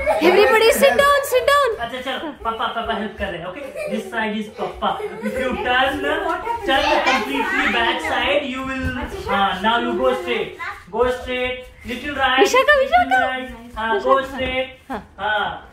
Everybody sit down, sit down. अच्छा चलो, पापा help कर रहे हैं, okay? This side is papa. If you turn completely back side, you will. Now you go straight. Go straight. Little right. Vishaka. Right. Go straight.